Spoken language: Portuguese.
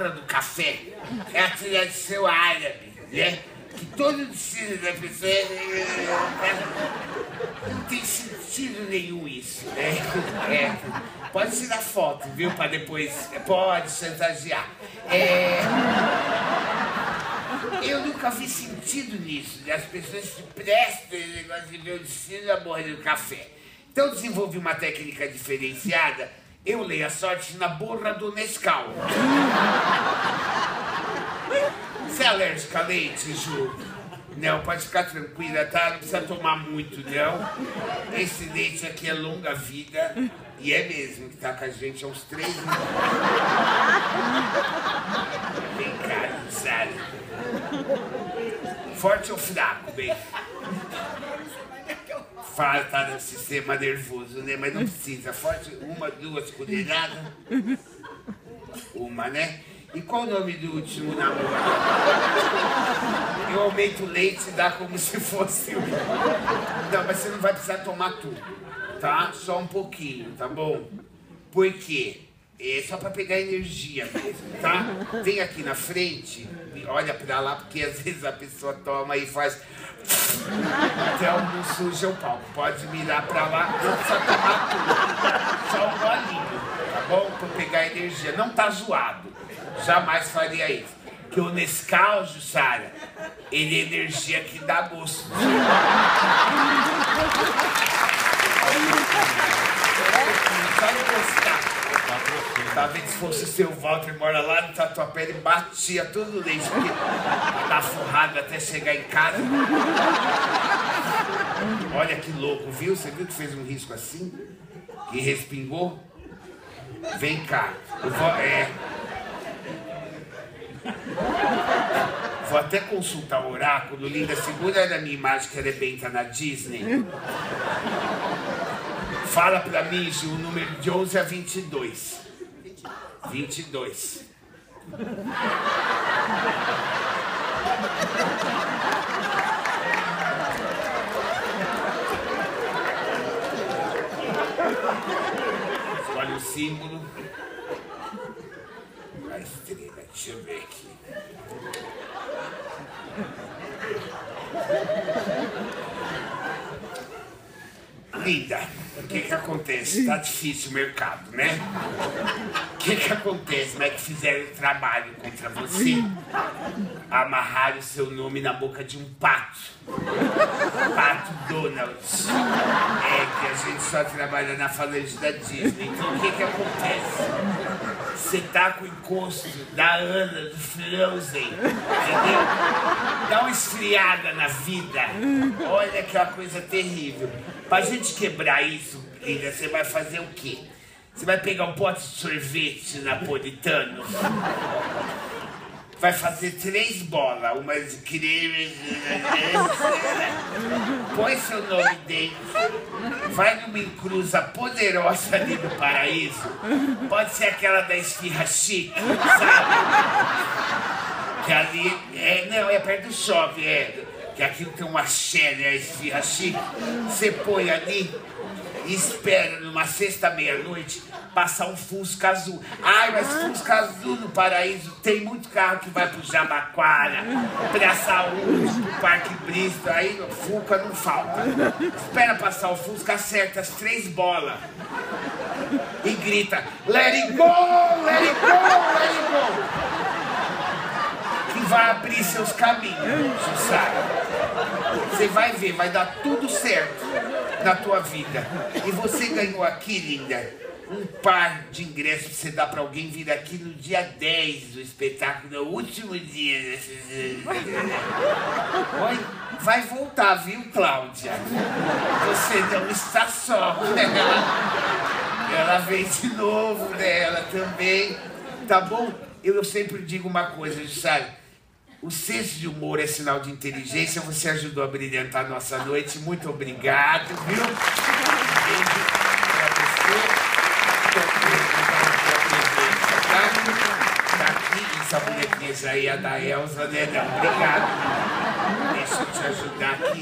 borra do café é a tradição árabe, né? Que todo destino da pessoa não tem sentido nenhum isso, né? Pode tirar foto, viu? Para depois... Pode chantagear. Eu nunca vi sentido nisso, né? As pessoas se prestam esse negócio de ver o destino da borra do café. Então eu desenvolvi uma técnica diferenciada. Eu leio a sorte na borra do Nescau. Você é alérgica a leite, Ju? Não, pode ficar tranquila, tá? Não precisa tomar muito, não. Esse leite aqui é longa vida. E é mesmo, que tá com a gente há uns 3 anos. Vem cá, Sara. Forte ou fraco, bem? Fala, tá no sistema nervoso, né? Mas não precisa. Forte, 1, 2 colheradas. Uma, né? E qual o nome do último namoro? Eu aumento o leite e dá como se fosse... Não, mas você não vai precisar tomar tudo, tá? Só um pouquinho, tá bom? Por quê? É só pra pegar energia mesmo, tá? Vem aqui na frente e olha pra lá, porque às vezes a pessoa toma e faz... Então não suja o palco. Pode mirar pra lá, não precisa tomar tudo. Só um golinho, tá bom? Pra pegar energia. Não tá zoado. Jamais faria isso. Porque o Nescau, Jussara, ele é energia que dá gosto. Só gostar. Tá vendo? Se fosse o seu Walter mora lá no Tatuapé, ele batia tudo no leite, porque tá forrado até chegar em casa. Olha que louco, viu? Você viu que fez um risco assim? Que respingou? Vem cá. Vou até consultar o oráculo. Linda, segura na minha imagem que arrebenta na Disney. Fala pra mim, Gil, o número de 11 a 22. 22. Escolhe o símbolo. A estrela, deixa eu ver aqui. Linda, o que acontece? Tá difícil o mercado, né? O que acontece? Como é que fizeram o trabalho contra você? Amarraram o seu nome na boca de um pato. Pato Donald. Que a gente só trabalha na falange da Disney. Então o que acontece? Você tá com o encosto da Ana, do Frozen, entendeu? Dá uma esfriada na vida. Olha que é uma coisa terrível. Pra gente quebrar isso, linda, você vai fazer o quê? Você vai pegar um pote de sorvete napolitano, vai fazer 3 bolas, uma de creme, põe seu nome dentro, vai numa encruza poderosa ali do Paraíso, pode ser aquela da esfirra chique, sabe? Que ali, não, é perto do shopping, que aquilo tem uma axé, né, a esfirra chique, você põe ali e espera numa sexta meia-noite passar um Fusca azul. Ai, mas Fusca azul no Paraíso tem muito carro que vai pro Jabaquara, pra Saúde, pro Parque Bristol, aí o Fuca não falta. Espera passar o Fusca, acerta as 3 bolas e grita: let it go, let it go, let it go. Que vai abrir seus caminhos, Jussara. Você vai ver, vai dar tudo certo na tua vida. E você ganhou aqui, linda, um par de ingressos pra você dar pra alguém vir aqui no dia 10 do espetáculo, no último dia. Oi? Vai voltar, viu, Cláudia? Você não está só. Ela vem de novo, né? Ela também. Tá bom? Eu sempre digo uma coisa, sabe? O senso de humor é sinal de inteligência. Você ajudou a brilhantar a nossa noite. Muito obrigado, viu? Um beijo pra você. Tá aqui, essa bonequinha aí, a da Elza, né? Não, obrigado. Deixa eu te ajudar aqui.